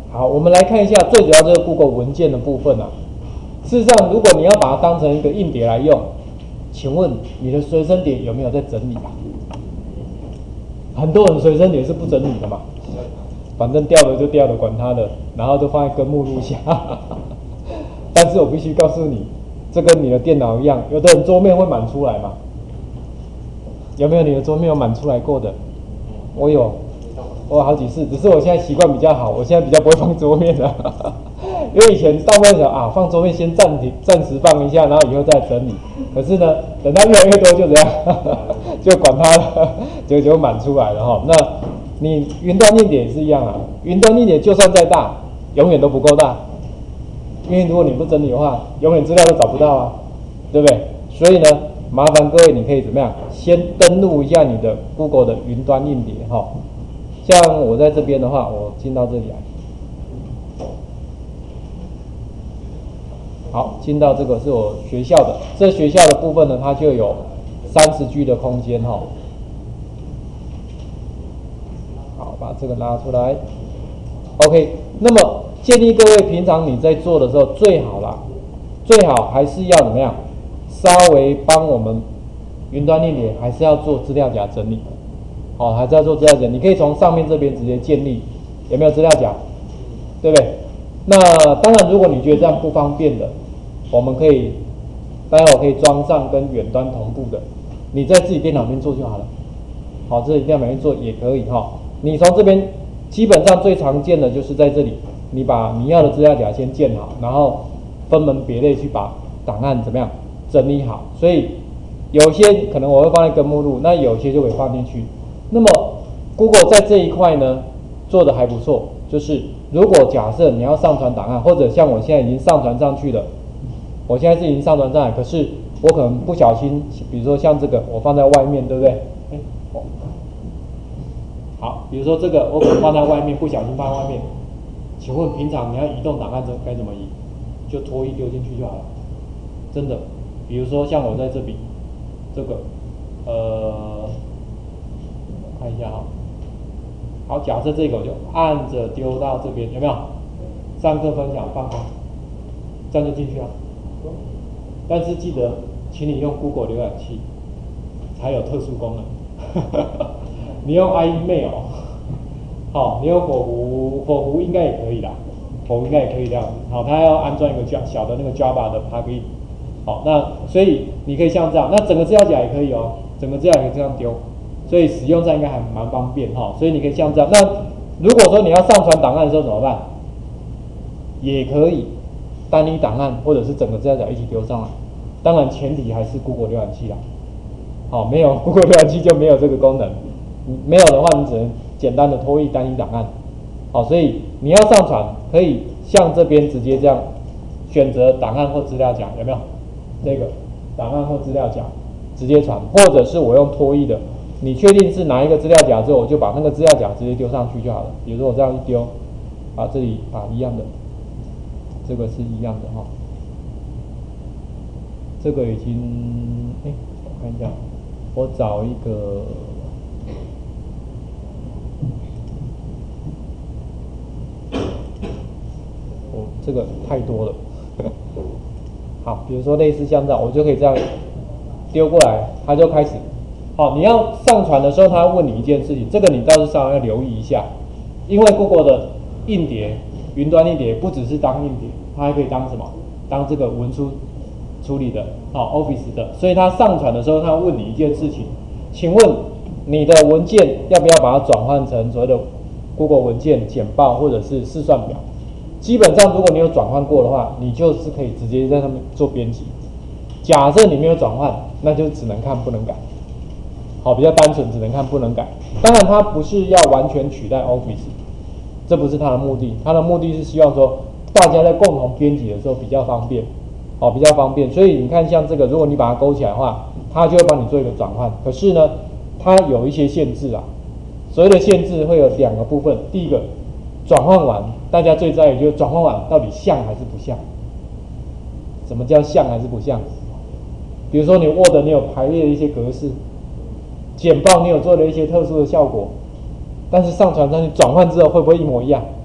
好，我们来看一下最主要这个 Google 文件的部分啊。事实上，如果你要把它当成一个硬碟来用，请问你的随身碟有没有在整理啊？很多人随身碟是不整理的嘛，反正掉了就掉了，管它的，然后都放在根目录下。但是我必须告诉你，这跟你的电脑一样，有的人桌面会满出来嘛。有没有你的桌面有满出来过的？我有。我有好几次，只是我现在习惯比较好，我现在比较不会放桌面了，因为以前大部分想啊放桌面先暂时放一下，然后以后再整理。可是呢，等它越来越多就这样，就管它了，就满出来了哈。那你云端硬碟也是一样啊，云端硬碟就算再大，永远都不够大，因为如果你不整理的话，永远资料都找不到啊，对不对？所以呢，麻烦各位你可以怎么样，先登录一下你的 Google 的云端硬碟哈。像我在这边的话，我进到这里来，好，进到这个是我学校的，这学校的部分呢，它就有30G 的空间哈。好，把这个拉出来 ，OK。那么建议各位平常你在做的时候，最好还是要怎么样，稍微帮我们云端硬碟还是要做资料夹整理。好，还是要做资料夹，你可以从上面这边直接建立，有没有资料夹？对不对？那当然，如果你觉得这样不方便的，我们可以待会可以装上跟远端同步的，你在自己电脑里面做就好了。好，自己电脑里面做也可以哈。你从这边基本上最常见的就是在这里，你把你要的资料夹先建好，然后分门别类去把档案怎么样整理好。所以有些可能我会放在根目录，那有些就可以放进去。那么 Google 在这一块呢做的还不错，就是如果假设你要上传档案，或者像我现在已经上传上去了，我现在是已经上传上来，可是我可能不小心，比如说像这个我放在外面，对不对？好，比如说这个我可能放在外面，不小心放在外面，请问平常你要移动档案该怎么移？就拖一丢进去就好了，真的。比如说像我在这里，这个看一下哈，好，假设这个我就按着丢到这边，有没有？上课分享放空，这样就进去了。但是记得，请你用 Google 浏览器才有特殊功能。你用 iMail， 好，你用火狐应该也可以啦，火狐应该也可以这样子。好，它要安装一个小的那个 Java 的 plugin。好，那所以你可以像这样，那整个资料夹也可以哦，整个资料也可以这样丢。所以使用上应该还蛮方便哈，所以你可以像这样。那如果说你要上传档案的时候怎么办？也可以单一档案或者是整个资料夹一起丢上来。当然前提还是 Google 浏览器啦。好，没有 Google 浏览器就没有这个功能。没有的话，你只能简单的拖移单一档案。好，所以你要上传可以像这边直接这样选择档案或资料夹，有没有？这个档案或资料夹直接传，或者是我用拖移的。你确定是哪一个资料夹之后，我就把那个资料夹直接丢上去就好了。比如说我这样一丢，这里一样的，这个是一样的哈。这个已经，我看一下，我找一个，这个太多了。好，比如说类似像这样，我就可以这样丢过来，它就开始。好，你要上传的时候，他问你一件事情，这个你倒是稍微要留意一下，因为 Google 的硬碟、云端硬碟不只是当硬碟，它还可以当什么？当这个文书处理的，Office 的，所以它上传的时候，它问你一件事情，请问你的文件要不要把它转换成所谓的 Google 文件、简报或者是试算表？基本上，如果你有转换过的话，你就是可以直接在上面做编辑。假设你没有转换，那就只能看不能改。好，比较单纯，只能看不能改。当然，它不是要完全取代 Office， 这不是它的目的。它的目的是希望说，大家在共同编辑的时候比较方便，比较方便。所以你看，像这个，如果你把它勾起来的话，它就会帮你做一个转换。可是呢，它有一些限制啊。所谓的限制会有2个部分。第一个，转换完，大家最在意就是转换完到底像还是不像？什么叫像还是不像？比如说你 Word 你有排列的一些格式。简报你有做了一些特殊的效果，但是上传上去转换之后会不会一模一样？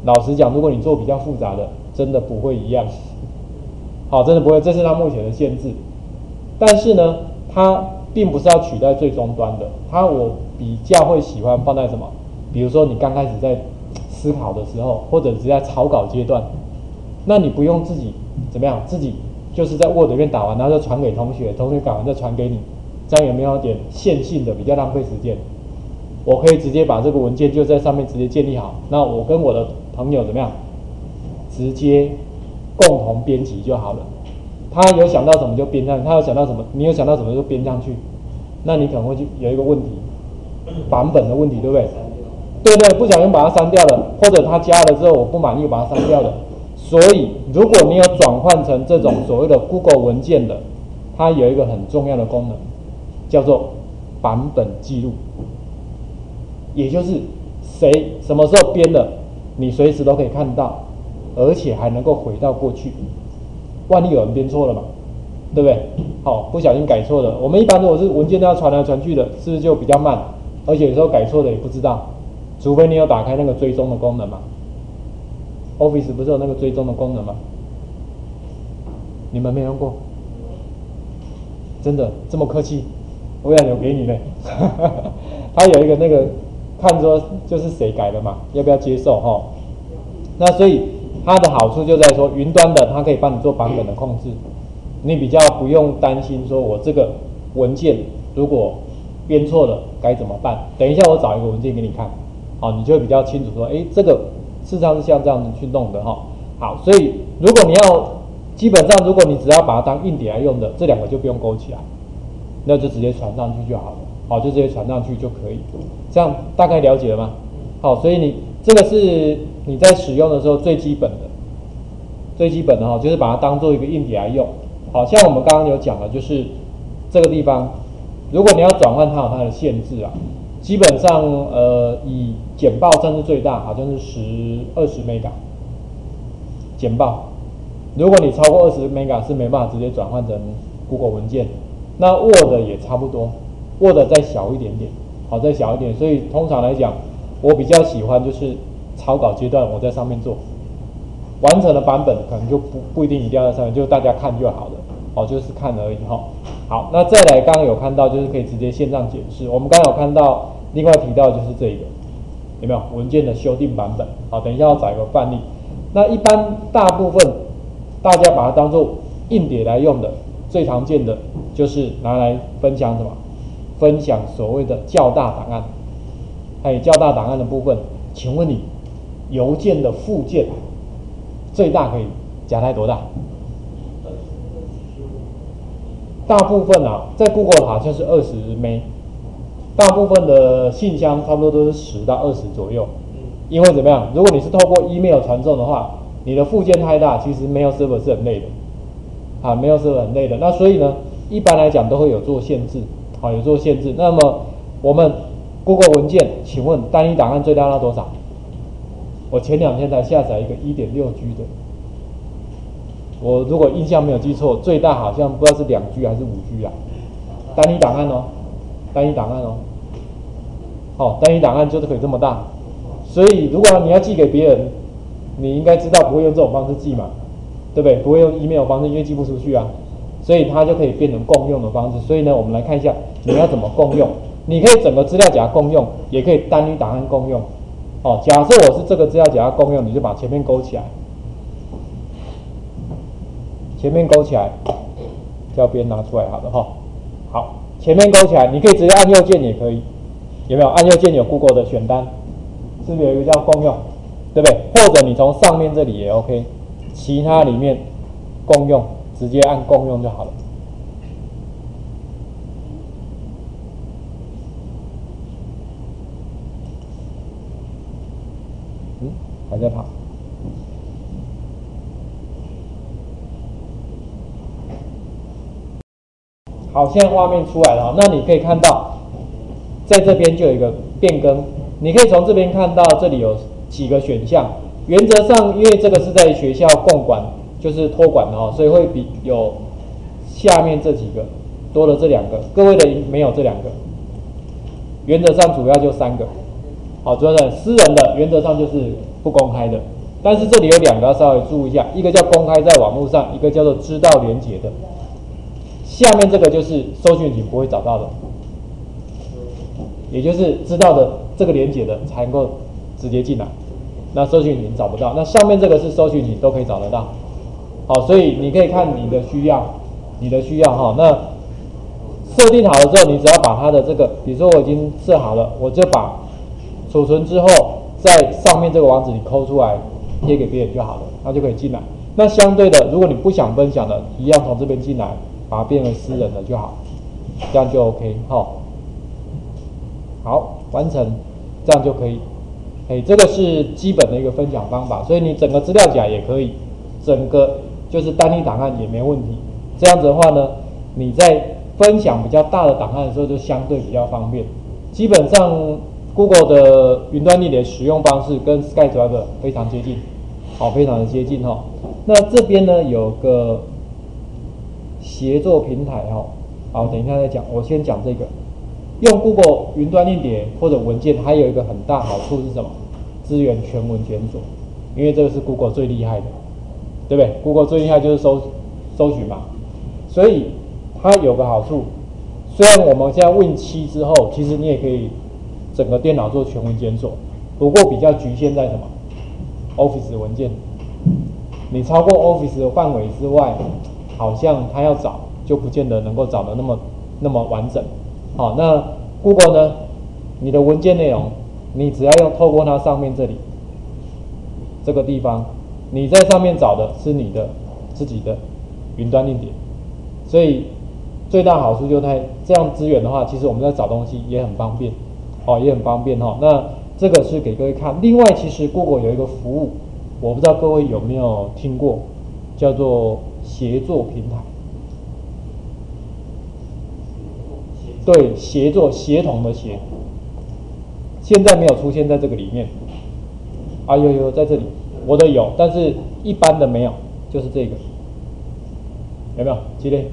老实讲，如果你做比较复杂的，真的不会一样。好，真的不会，这是它目前的限制。但是呢，它并不是要取代最终端的，我比较会喜欢放在什么？比如说你刚开始在思考的时候，或者是在草稿阶段，那你不用自己怎么样，自己就是在 Word 里面打完，然后就传给同学，同学打完再传给你，这样有没有点线性的，比较浪费时间？我可以直接把这个文件就在上面直接建立好，那我跟我的朋友怎么样，直接共同编辑就好了。他有想到什么就编上去，他有想到什么，你有想到什么就编上去。那你可能会有一个问题，版本的问题，对不对？对对，不小心把它删掉了，或者他加了之后我不满意，把它删掉了。所以，如果你有转换成这种所谓的 Google 文件的，它有一个很重要的功能，叫做版本记录。也就是谁什么时候编的，你随时都可以看到，而且还能够回到过去。万一有人编错了嘛，对不对？好，不小心改错了，我们一般如果是文件都要传来传去的，是不是就比较慢？而且有时候改错了也不知道，除非你有打开那个追踪的功能嘛。Office 不是有那个追踪的功能吗？你们没用过？真的这么客气？我想有给你呢。它有一个那个看说就是谁改的嘛，要不要接受哈？那所以它的好处就在说，云端的它可以帮你做版本的控制，你比较不用担心说我这个文件如果编错了该怎么办？等一下我找一个文件给你看，好，你就会比较清楚说，这个事实上是像这样子去弄的哈。好，所以如果你要基本上，如果你只要把它当硬碟来用的，这两个就不用勾起来，那就直接传上去就好了。好，就直接传上去就可以。这样大概了解了吗？好，所以你这个是你在使用的时候最基本的哈，就是把它当做一个硬碟来用。好像我们刚刚有讲了，就是这个地方，如果你要转换它有它的限制啊。基本上以简报算是最大，好像是20 mega 简报。如果你超过20 mega 是没办法直接转换成 Google 文件。那 Word 也差不多 ，Word 再小一点点，好，再小一点。所以通常来讲，我比较喜欢就是草稿阶段我在上面做，完成的版本可能就不一定一定要在上面，就大家看就好了，哦，就是看而已哈。好，那再来刚刚有看到就是可以直接线上检视，我们刚刚有看到另外提到就是这个有没有文件的修订版本？好，等一下要找一个范例。那一般大部分大家把它当做硬碟来用的，最常见的就是拿来分享什么？分享所谓的较大档案。还有较大档案的部分，请问你邮件的附件最大可以夹带多大？大部分啊，在 Google 好像是20 MB， 大部分的信箱差不多都是10到20左右。因为怎么样？如果你是透过 email 传送的话，你的附件太大，其实 mail server 是很累的，啊，mail server 很累的。那所以呢，一般来讲都会有做限制，好，有做限制。那么我们 Google 文件，请问单一档案最大到多少？我前2天才下载一个 1.6G 的。我如果印象没有记错，最大好像不知道是2G 还是5G 啊，单一档案哦，单一档案哦，好，单一档案就是可以这么大，所以如果你要寄给别人，你应该知道不会用这种方式寄嘛，对不对？不会用 email 方式，因为寄不出去啊，所以它就可以变成共用的方式。所以呢，我们来看一下你要怎么共用，你可以整个资料夹共用，也可以单一档案共用。哦，假设我是这个资料夹共用，你就把前面勾起来。前面勾起来，叫边拿出来，好的哈。好，前面勾起来，你可以直接按右键也可以，有没有？按右键有 Google 的选单，是不是有一个叫共用，对不对？或者你从上面这里也 OK， 其他里面共用，直接按共用就好了。还在跑。好，现在画面出来了，那你可以看到，在这边就有一个变更，你可以从这边看到这里有几个选项。原则上，因为这个是在学校共管，就是托管的哦，所以会比有下面这几个多了这2个，各位的没有这2个。原则上主要就3个，好，主要的私人的原则上就是不公开的， 但是这里有两个要稍微注意一下，一个叫公开在网络上，一个叫做知道连结的。下面这个就是搜寻引擎不会找到的，也就是知道的这个连结的才能够直接进来，那搜寻引擎找不到。那上面这个是搜寻引擎都可以找得到。好，所以你可以看你的需要，哈。那设定好了之后，你只要把它的这个，比如说我已经设好了，我就把储存之后，在上面这个网址里抠出来贴给别人就好了，它就可以进来。那相对的，如果你不想分享的，一样从这边进来，把它变为私人的就好，这样就 OK 哈。好，完成，这样就可以。这个是基本的一个分享方法，所以你整个资料夹也可以，整个就是单一档案也没问题。这样子的话呢，你在分享比较大的档案的时候，就相对比较方便。基本上 Google 的云端硬碟使用方式跟 SkyDrive 非常接近，非常的接近哈。那这边呢有个协作平台好，等一下再讲，我先讲这个。用 Google 云端硬碟或者文件，还有一个很大好处是什么？支援全文检索，因为这个是 Google 最厉害的，对不对 ？Google 最厉害就是搜寻嘛，所以它有个好处。虽然我们现在 Win7 之后，其实你也可以整个电脑做全文检索，不过比较局限在什么 ？Office 文件，你超过 Office 的范围之外，好像它要找就不见得能够找得那么完整。好，那 Google 呢？你的文件内容，你只要透过它上面这里这个地方，你在上面找的是你的自己的云端硬碟，所以最大好处就是它这样资源的话，其实我们在找东西也很方便，也很方便哈。那这个是给各位看。另外，其实 Google 有一个服务，我不知道各位有没有听过，叫做协作平台。对，协作协同的协，现在没有出现在这个里面。有在这里，我的有，但是一般的没有，就是这个，有没有？几类？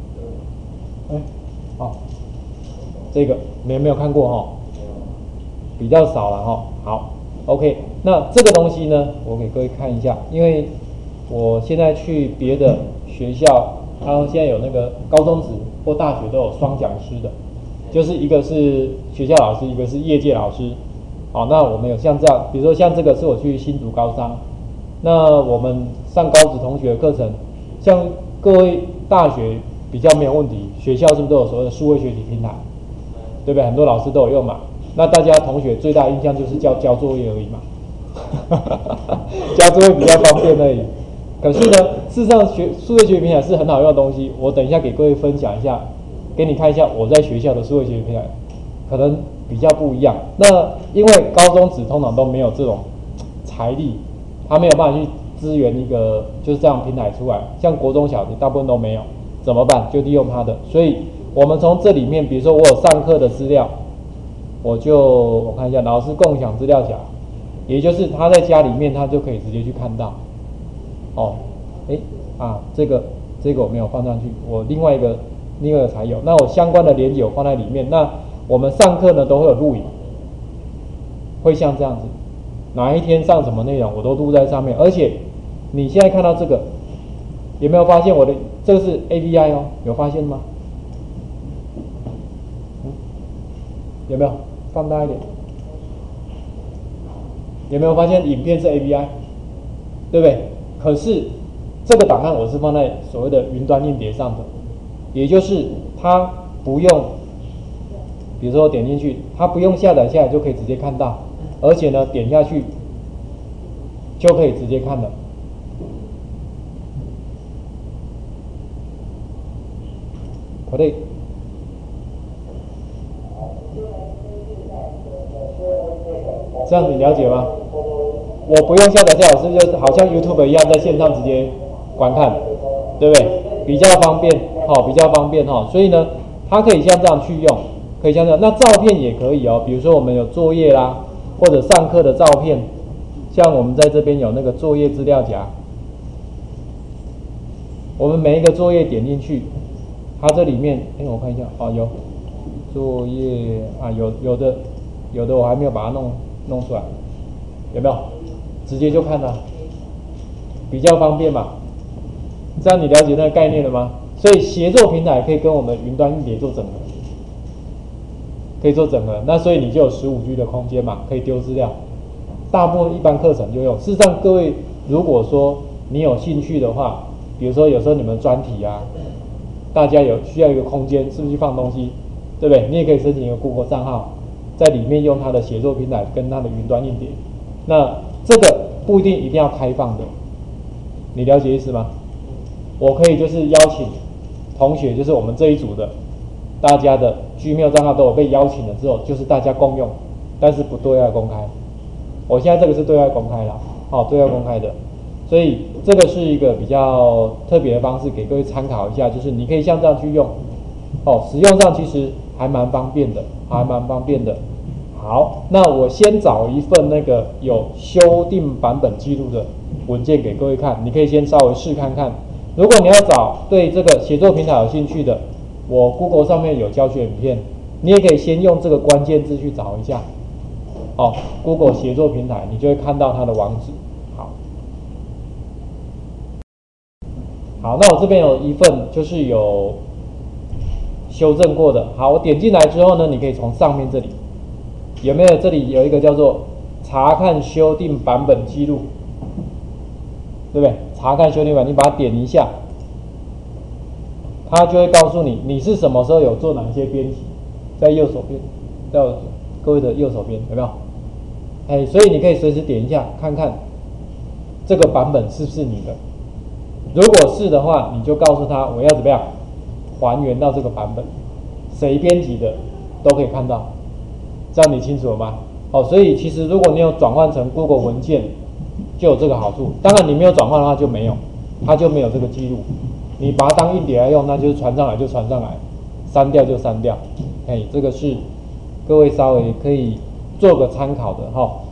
这个你有没有看过哈？比较少了哈。好 ，OK， 那这个东西呢，我给各位看一下，因为我现在去别的学校，它现在有那个高中职或大学都有双讲师的，就是一个是学校老师，一个是业界老师。好，那我们有像这样，比如说像这个是我去新竹高商，那我们上高职同学的课程，像各位大学比较没有问题，学校是不是都有所谓的数位学习平台，对不对？很多老师都有用嘛。那大家同学最大的印象就是交作业而已嘛，交作业比较方便而已。可是呢，事实上数位学习平台是很好用的东西，我等一下给各位分享一下，给你看一下我在学校的数位学习平台，可能比较不一样。那因为高中职通常都没有这种财力，他没有办法去支援一个就是这样平台出来，像国中小学大部分都没有，怎么办？就利用它的。所以我们从这里面，比如说我有上课的资料，我看一下老师共享资料夹，也就是他在家里面他就可以直接去看到。这个我没有放上去，我另外一个才有。那我相关的连结我放在里面。那我们上课呢都会有录影，会像这样子，哪一天上什么内容我都录在上面。而且你现在看到这个，有没有发现我的这个是 AVI 哦？有发现吗？有没有？放大一点，有没有发现影片是 AVI， 对不对？可是这个档案我是放在所谓的云端硬碟上的，也就是它不用，比如说点进去，它不用下载下来就可以直接看到，而且呢点下去就可以直接看了。对。这样你了解吗？我不用下载下来，是就好像 YouTube 一样，在线上直接观看，对不对？比较方便，比较方便哈。所以呢，它可以像这样去用，可以像这样。那照片也可以哦，比如说我们有作业啦，或者上课的照片，像我们在这边有那个作业资料夹，我们每一个作业点进去，它这里面，我看一下，有作业啊，有的我还没有把它弄出来，有没有？直接就看了， 比较方便嘛。这样你了解那个概念了吗？所以协作平台可以跟我们云端硬碟做整合，可以做整合。那所以你就有15G 的空间嘛，可以丢资料。大部分一般课程就用。事实上，各位如果说你有兴趣的话，比如说有时候你们专题啊，大家有需要一个空间，是不是去放东西，对不对？你也可以申请一个 Google 账号，在里面用它的协作平台跟它的云端硬碟。那这个不一定要开放的，你了解意思吗？我可以就是邀请同学，就是我们这一组的，大家的 Gmail 账号都有被邀请了之后，就是大家共用，但是不对外公开。我现在这个是对外公开啦，对外公开的，所以这个是一个比较特别的方式，给各位参考一下，就是你可以像这样去用，使用上其实还蛮方便的，好，那我先找一份那个有修订版本记录的文件给各位看，你可以先稍微试看看。如果你要找对这个协作平台有兴趣的，我 Google 上面有教学影片，你也可以先用这个关键字去找一下。Google 协作平台，你就会看到它的网址。好，那我这边有一份就是有修正过的。好，我点进来之后呢，你可以从上面这里有没有？这里有一个叫做查看修订版本记录，对不对？查看修订版，你把它点一下，它就会告诉你你是什么时候有做哪些编辑，在右手边，在各位的右手边有没有？所以你可以随时点一下，看看这个版本是不是你的。如果是的话，你就告诉他我要怎么样还原到这个版本，谁编辑的都可以看到，这样你清楚了吗？所以其实如果你有转换成 Google 文件，就有这个好处。当然你没有转换的话就没有，它就没有这个记录。你把它当硬碟来用，那就是传上来就传上来，删掉就删掉。这个是各位稍微可以做个参考的哈。